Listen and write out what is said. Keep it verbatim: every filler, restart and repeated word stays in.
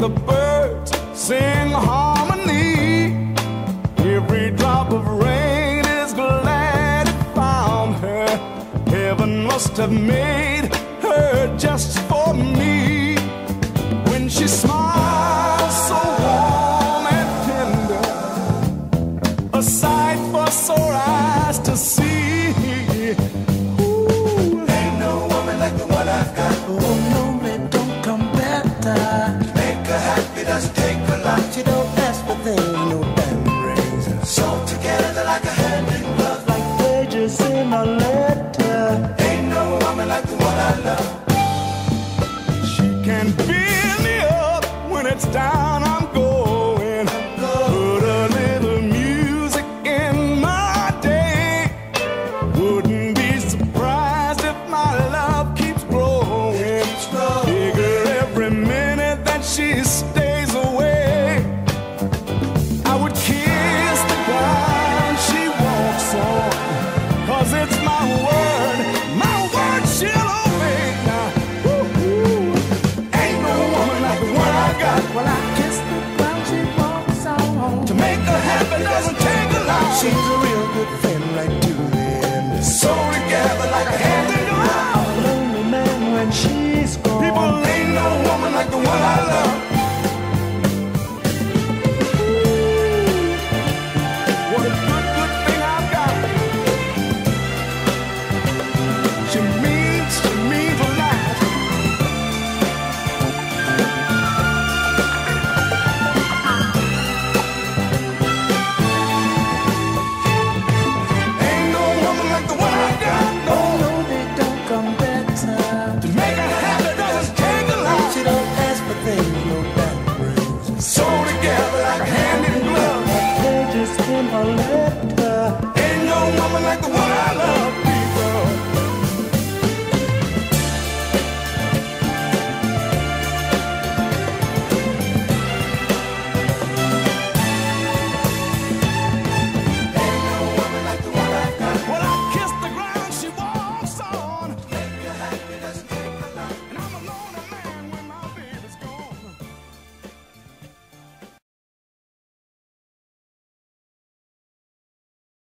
the birds sing harmony. Every drop of rain is glad it found her. Heaven must have made her just for me. When she smiles so warm and tender, a sight for sore eyes to see. Ooh. Ain't no woman like the one I've got. Oh no, it don't come better. Make her happy doesn't take a lot. She don't ask for things, no diamond rings. Sew together like a hand in glove, like pages in a letter. Ain't no woman like the one I love. She can fill me up when it's down